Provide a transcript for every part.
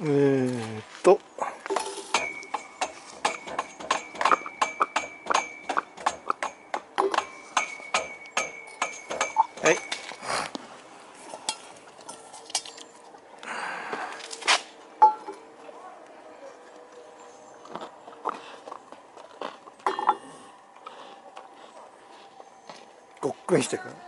えーっとはい。ごっくんしてくる。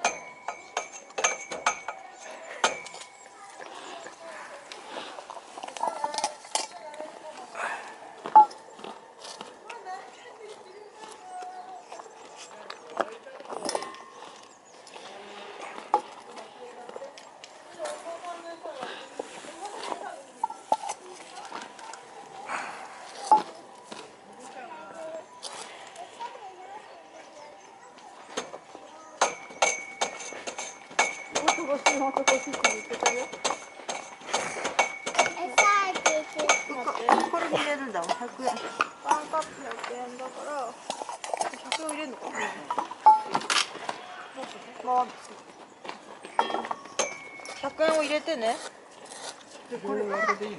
これに入れるんだわ、100円。ワンカップ100円だから、100円入れるのかな。100円を入れてね。で、これでいいの？うん。で、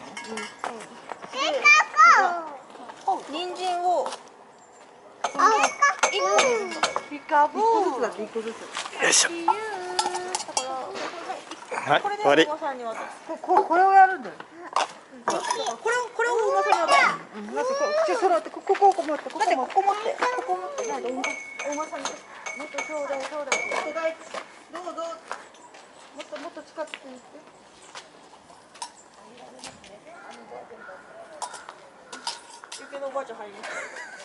人参をピカブー。1個ずつだって1個ずつ。 よいしょ。はい、 これで終わり。 お馬さんに渡す。これをやるんだよ。これをお馬さんに渡す。だってこれここ持って、ここ持って、なんでお馬さんにもっとちょうだい。どうぞ。もっと近くに行って。ゆけのおばあちゃん入ります。